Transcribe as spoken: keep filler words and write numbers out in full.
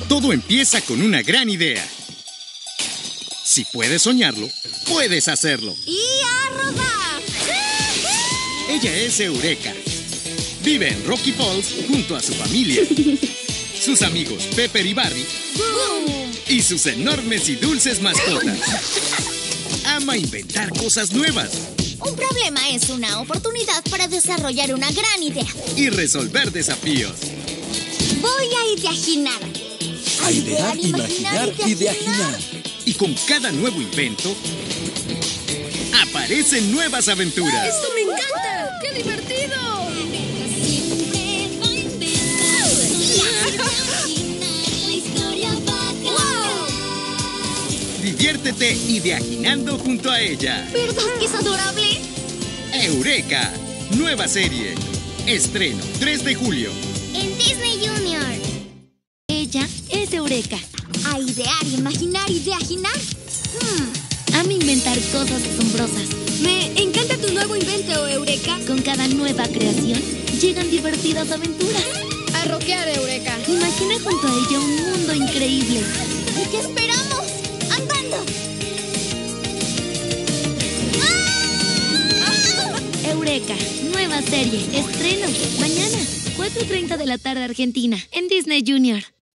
Todo empieza con una gran idea. Si puedes soñarlo, puedes hacerlo. ¡Y a rodar! Ella es Eureka. Vive en Rocky Falls junto a su familia. Sus amigos Pepper y Barry. ¡Boom! Y sus enormes y dulces mascotas. Ama inventar cosas nuevas. Un problema es una oportunidad para desarrollar una gran idea. Y resolver desafíos. Voy a imaginar. A idear, imaginar, ideaginar. Y con cada nuevo invento, aparecen nuevas aventuras. ¡Esto me encanta! ¡Qué divertido! Diviértete ideaginando junto a ella. ¿Verdad que es adorable? Eureka, nueva serie. Estreno tres de julio. En Disney Junior. Ella es Eureka. A idear, imaginar, ideaginar. Hmm. Ama inventar cosas asombrosas. Me encanta tu nuevo invento, Eureka. Con cada nueva creación llegan divertidas aventuras. A rockear, Eureka. Imagina junto a ella un mundo increíble. ¿Y qué esperamos? ¡Andando! ¡Ah! Eureka, nueva serie. Estreno mañana, cuatro y treinta de la tarde Argentina, en Disney Junior.